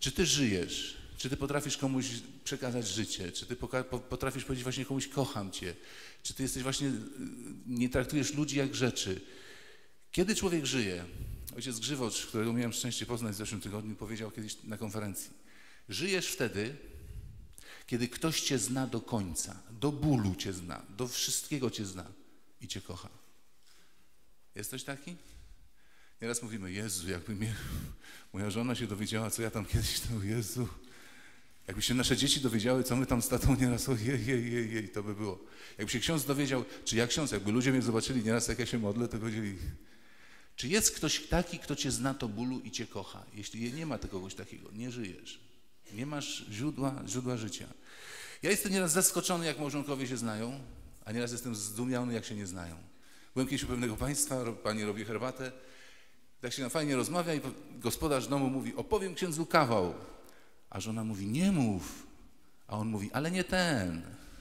Czy ty żyjesz? Czy ty potrafisz komuś przekazać życie? Czy ty potrafisz powiedzieć właśnie komuś kocham cię? Czy ty jesteś właśnie, nie traktujesz ludzi jak rzeczy? Kiedy człowiek żyje? Ojciec Grzywocz, którego miałem szczęście poznać w zeszłym tygodniu, powiedział kiedyś na konferencji. Żyjesz wtedy, kiedy ktoś cię zna do końca, do bólu cię zna, do wszystkiego cię zna i cię kocha. Jest ktoś taki? Nieraz mówimy, Jezu, jakby moja żona się dowiedziała, co ja tam kiedyś, to Jezu. Jakby się nasze dzieci dowiedziały, co my tam z tatą nieraz, jej, to by było. Jakby się ksiądz dowiedział, czy ja ksiądz, jakby ludzie mnie zobaczyli nieraz, jak ja się modlę, to powiedzieli, czy jest ktoś taki, kto cię zna do bólu i cię kocha? Jeśli nie ma kogoś takiego, nie żyjesz. Nie masz źródła życia. Ja jestem nieraz zaskoczony, jak małżonkowie się znają, a nieraz jestem zdumiony, jak się nie znają. Byłem kiedyś u pewnego państwa, pani robi herbatę, tak się nam fajnie rozmawia i gospodarz domu mówi, opowiem księdzu kawał. A żona mówi, nie mów. A on mówi, ale nie ten.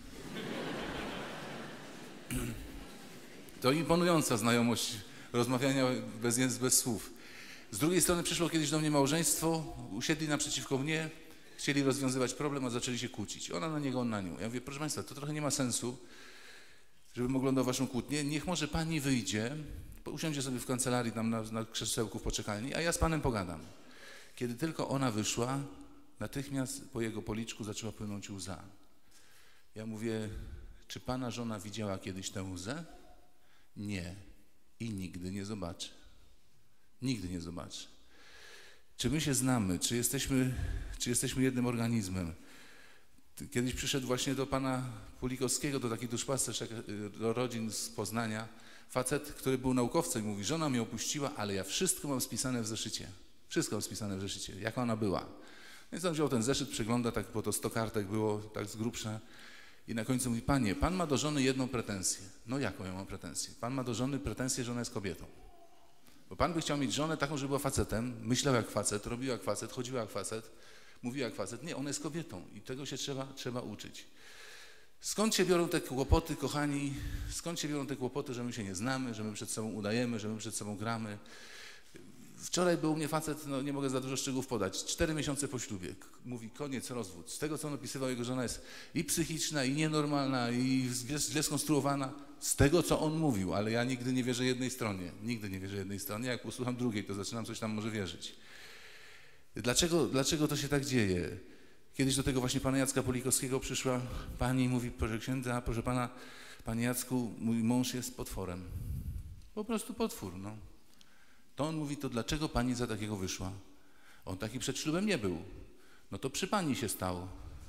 To imponująca znajomość rozmawiania bez słów. Z drugiej strony przyszło kiedyś do mnie małżeństwo, usiedli naprzeciwko mnie, chcieli rozwiązywać problem, a zaczęli się kłócić. Ona na niego, on na nią. Ja mówię, proszę państwa, to trochę nie ma sensu, żebym oglądał waszą kłótnię. Niech może pani wyjdzie, usiądzie sobie w kancelarii tam na krzesełku w poczekalni, a ja z panem pogadam. Kiedy tylko ona wyszła, natychmiast po jego policzku zaczęła płynąć łza. Ja mówię, czy pana żona widziała kiedyś tę łzę? Nie. I nigdy nie zobaczy. Nigdy nie zobaczy. Czy my się znamy? Czy jesteśmy jednym organizmem? Kiedyś przyszedł właśnie do pana Pulikowskiego, to taki duszpasterz do rodzin z Poznania, facet, który był naukowcem i mówi, żona mnie opuściła, ale ja wszystko mam spisane w zeszycie. Wszystko mam spisane w zeszycie, jaka ona była. Więc on wziął ten zeszyt, przegląda, tak, bo to 100 kartek było, tak z grubsza. I na końcu mówi, panie, pan ma do żony jedną pretensję. No jaką ja mam pretensję? Pan ma do żony pretensję, że ona jest kobietą. Bo pan by chciał mieć żonę taką, żeby była facetem, myślał jak facet, robił jak facet, chodził jak facet, mówił jak facet. Nie, ona jest kobietą i tego się trzeba uczyć. Skąd się biorą te kłopoty, kochani? Skąd się biorą te kłopoty, że my się nie znamy, że my przed sobą udajemy, że my przed sobą gramy? Wczoraj był u mnie facet, no nie mogę za dużo szczegółów podać, 4 miesiące po ślubie. Mówi, koniec, rozwód. Z tego, co on opisywał, jego żona jest i psychiczna, i nienormalna, i źle skonstruowana. Z tego, co on mówił, ale ja nigdy nie wierzę jednej stronie. Nigdy nie wierzę jednej stronie. Jak posłucham drugiej, to zaczynam coś tam może wierzyć. Dlaczego to się tak dzieje? Kiedyś do tego właśnie pana Jacka Pulikowskiego przyszła pani i mówi, proszę księdza, proszę pana, panie Jacku, mój mąż jest potworem. Po prostu potwór, no. To on mówi, to dlaczego pani za takiego wyszła? On taki przed ślubem nie był. No to przy pani się stało.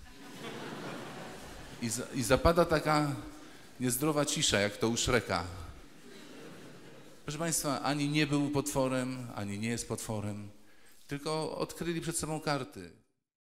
I zapada taka niezdrowa cisza, jak to u Szreka. Proszę państwa, ani nie był potworem, ani nie jest potworem, tylko odkryli przed sobą karty.